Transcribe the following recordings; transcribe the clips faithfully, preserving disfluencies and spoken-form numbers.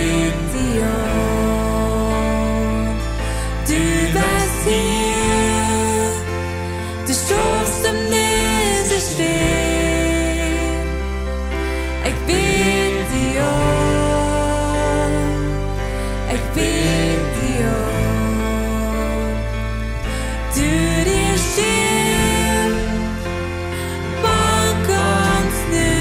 bid dig om. Du bist hier, du ståst om neder sten. Jeg bid dig om, jeg bid dig om. Du din sjel, bak oss nu.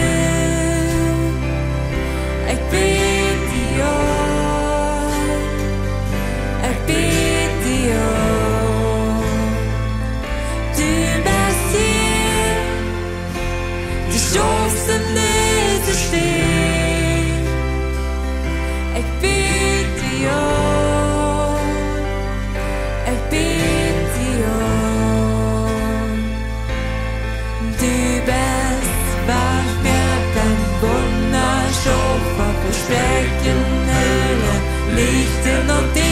Jeg bid dig om, jeg bid dig om. Du bist hier, du ståst om neder sten. Jeg bid dig om, jeg bid dig om. Du bist vart med den bonna, så för förspräcken eller liten och